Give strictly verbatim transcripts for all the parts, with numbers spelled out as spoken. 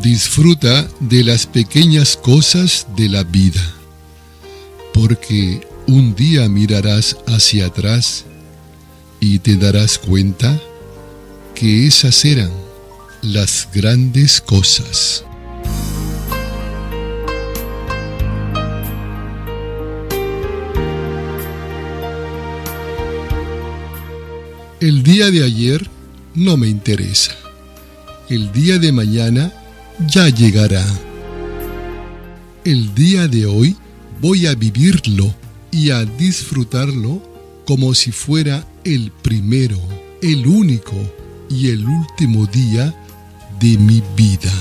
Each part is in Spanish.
Disfruta de las pequeñas cosas de la vida, porque un día mirarás hacia atrás y te darás cuenta que esas eran las grandes cosas. El día de ayer no me interesa. El día de mañana ya llegará. El día de hoy voy a vivirlo y a disfrutarlo como si fuera el primero, el único y el último día de mi vida.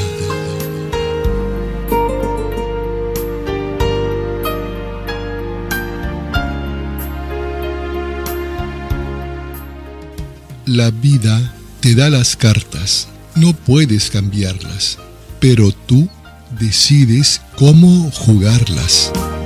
La vida te da las cartas, no puedes cambiarlas, pero tú decides cómo jugarlas.